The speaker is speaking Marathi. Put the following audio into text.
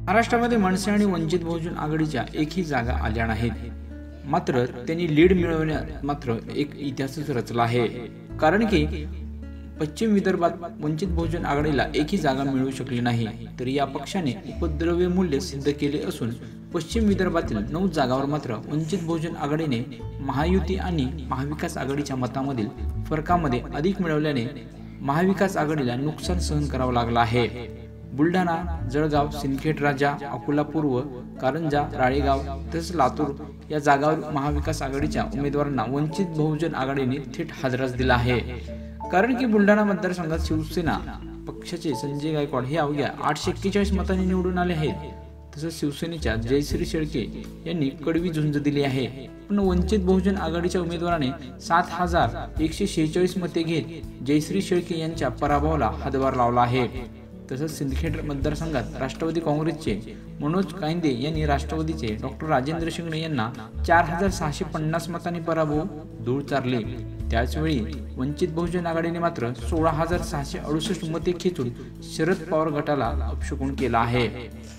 महाराष्ट्रामध्ये मनसे आणि वंचित बहुजन आघाडीच्या एकही जागा आल्या नाहीत. मात्र त्यांनी लीड मिळवण्यात मात्र एक इतिहासच रचला आहे. कारण की पश्चिम विदर्भात वंचित बहुजन आघाडीला एकही जागा मिळू शकली नाही, तरी या पक्षाने उपद्रवी मूल्य सिद्ध केले असून पश्चिम विदर्भातील 9 जागांवर मात्र वंचित बहुजन आघाडीने महायुती आणि महाविकास आघाडीच्या मतामधील फरकामध्ये अधिक मिळवल्याने महाविकास आघाडीला नुकसान सहन करावं लागलं आहे. बुलढाणा, जळगाव, सिंदखेड राजा, अकोला पूर्व, कारंजा, राळेगाव तसेच लातूर या जागांवर महाविकास आघाडीच्या उमेदवारांना वंचित बहुजन आघाडीने थेट हादराच दिला आहे. कारण की बुलढाणा मतदारसंघात शिवसेना पक्षाचे संजय गायकवाड हे अवघ्या 841 मतांनी निवडून आले आहेत. तसंच शिवसेनेच्या जयश्री शेळके यांनी कडवी झुंज दिली आहे. पण वंचित बहुजन आघाडीच्या उमेदवाराने 7146 मते घेत जयश्री शेळके यांच्या पराभवाला हातभार लावला आहे. तसंच सिंदखेड मतदारसंघात राष्ट्रवादी काँग्रेसचे मनोज कायंदे यांनी राष्ट्रवादीचे डॉक्टर राजेंद्र शिंगणे यांना 4650 मतांनी पराभव धूळ चारले. त्याचवेळी वंचित बहुजन आघाडीने मात्र 16668 मते खेचून शरद पवार गटाला अपशकुन केला आहे.